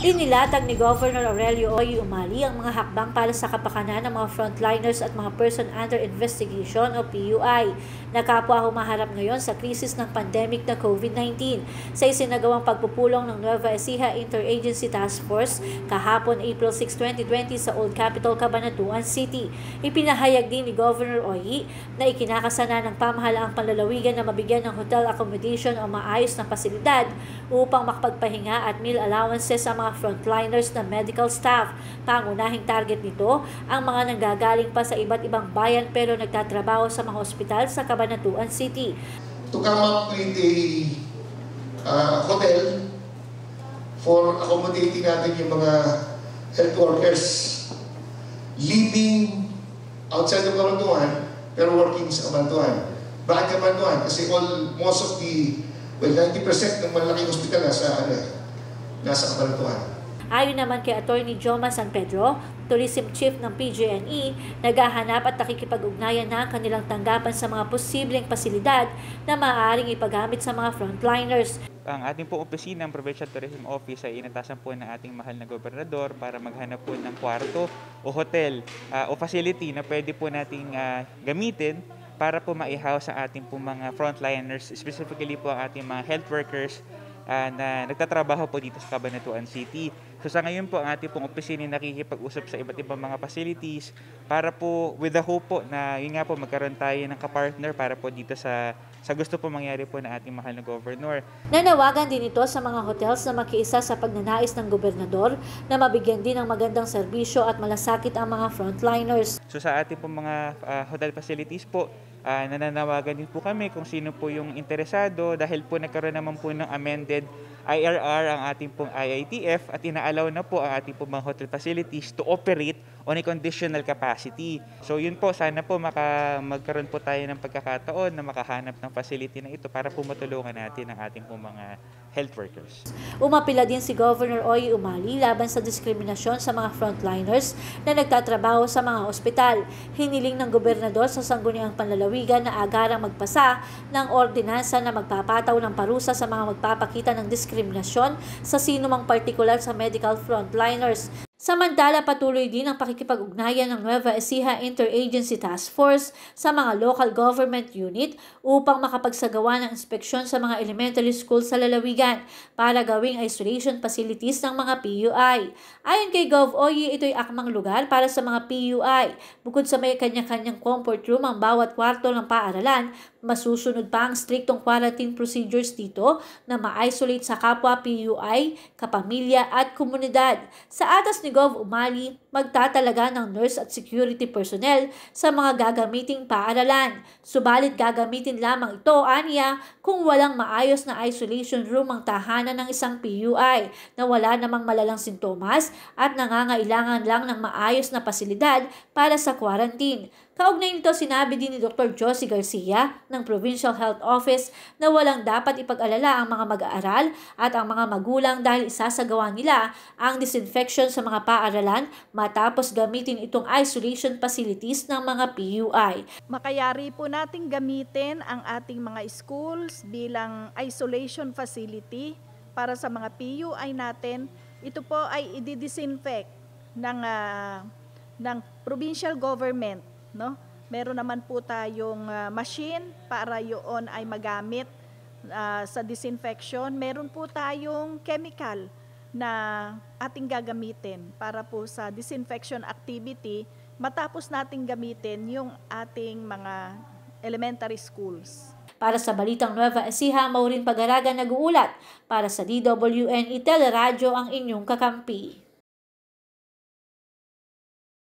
Inilatag ni Governor Aurelio Oy Umali ang mga hakbang para sa kapakanan ng mga frontliners at mga person under investigation o PUI na kapwa humaharap ngayon sa krisis ng pandemic na COVID-19 sa isinagawang pagpupulong ng Nueva Ecija Interagency Task Force kahapon April 6, 2020 sa Old Capitol, Cabanatuan City. Ipinahayag din ni Governor Oy na ikinakasana ng pamahalaang panlalawigan na mabigyan ng hotel accommodation o maayos na pasilidad upang makapagpahinga at meal allowances sa mga frontliners na medical staff. Pangunahing target nito ang mga nanggagaling pa sa iba't ibang bayan pero nagtatrabaho sa mga ospital sa Cabanatuan City. To come up with a hotel for accommodating natin yung mga health workers living outside of Cabanatuan pero working sa Cabanatuan. Bakit Cabanatuan? Kasi most of the 90% ng malaking hospital nasa Cabanatuan. Ayon naman kay Attorney Joma San Pedro, Tourism Chief ng PGNE, naghahanap at nakikipag-ugnayan na ang kanilang tanggapan sa mga posibleng pasilidad na maaaring ipagamit sa mga frontliners. Ang ating pong opisina, ang Provincial Tourism Office, ay inatasan po ng ating mahal na gobernador para maghanap po ng kwarto o hotel o facility na pwede po nating gamitin para po maihouse ang ating po mga frontliners, specifically po ang ating mga health workers na nagtatrabaho po dito sa Cabanatuan City. So sa ngayon po ang ating pong opisina nakikipag-usap sa iba't ibang mga facilities para po with the hope po na yun nga po magkaroon tayo ng kapartner para po dito sa gusto po mangyari po na ating mahal na governor. Nanawagan din ito sa mga hotels na makiisa sa pagnanais ng gobernador na mabigyan din ng magandang serbisyo at malasakit ang mga frontliners. So sa ating po mga hotel facilities po, nananawagan din po kami kung sino po yung interesado dahil po nagkaroon naman po ng amended IRR ang ating pong IITF at inaalaw na po ang ating pong mga hotel facilities to operate on a conditional capacity. So yun po, sana po magkaroon po tayo ng pagkakataon na makahanap ng facility na ito para po matulungan natin ang ating pong mga health workers. Umapila din si Governor Oy Umali laban sa diskriminasyon sa mga frontliners na nagtatrabaho sa mga ospital. Hiniling ng gobernador sa Sangguniang Panlalawigan na agarang magpasa ng ordinansa na magpapataw ng parusa sa mga magpapakita ng diskriminasyon sa sinumang partikular sa medical frontliners. Samantala, patuloy din ang pakikipag-ugnayan ng Nueva Ecija Interagency Task Force sa mga local government unit upang makapagsagawa ng inspeksyon sa mga elementary school sa lalawigan para gawing isolation facilities ng mga PUI. Ayon kay Gov. Oye, ito'y akmang lugar para sa mga PUI. Bukod sa may kanya-kanyang comfort room ang bawat kwarto ng paaralan, masusunod pa ang striktong quarantine procedures dito na ma-isolate sa kapwa PUI, kapamilya at komunidad. Sa atas ni Gov. Umali, magtatalaga ng nurse at security personnel sa mga gagamiting paaralan. Subalit gagamitin lamang ito, aniya, kung walang maayos na isolation room ang tahanan ng isang PUI na wala namang malalang sintomas at nangangailangan lang ng maayos na pasilidad para sa quarantine. Kaugnay nito, sinabi din ni Dr. Josie Garcia ng Provincial Health Office na walang dapat ipag-alala ang mga mag-aaral at ang mga magulang dahil isasagawa nila ang disinfection sa mga paaralan matapos gamitin itong isolation facilities ng mga PUI. Makayari po nating gamitin ang ating mga schools bilang isolation facility para sa mga PUI natin. Ito po ay i-disinfect ng provincial government. No? Meron naman po tayong machine para yun ay magamit sa disinfection. Meron po tayong chemical na ating gagamitin para po sa disinfection activity matapos nating gamitin yung ating mga elementary schools. Para sa Balitang Nueva Ecija, Maureen Pagaraga nag-uulat. Para sa DWN Teleradyo ang inyong kakampi.